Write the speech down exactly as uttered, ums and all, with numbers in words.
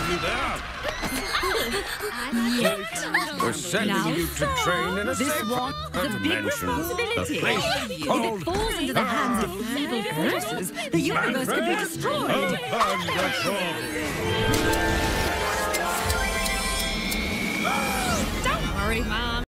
you there. Yet. We're sending Now, you to train in a this safe one is a big dimension. responsibility. A place If called it falls into the hands of evil forces, the universe could be destroyed. Oh, wonderful. Don't worry, Mom.